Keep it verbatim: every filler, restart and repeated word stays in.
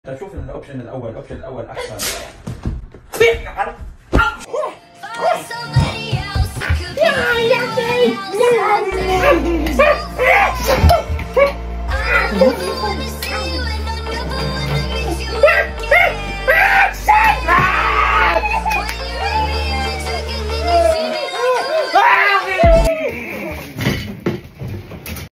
طيب شوف الاوبشن الاول، الاوبشن الاول احسن. Yeah, yeah, yeah, yeah.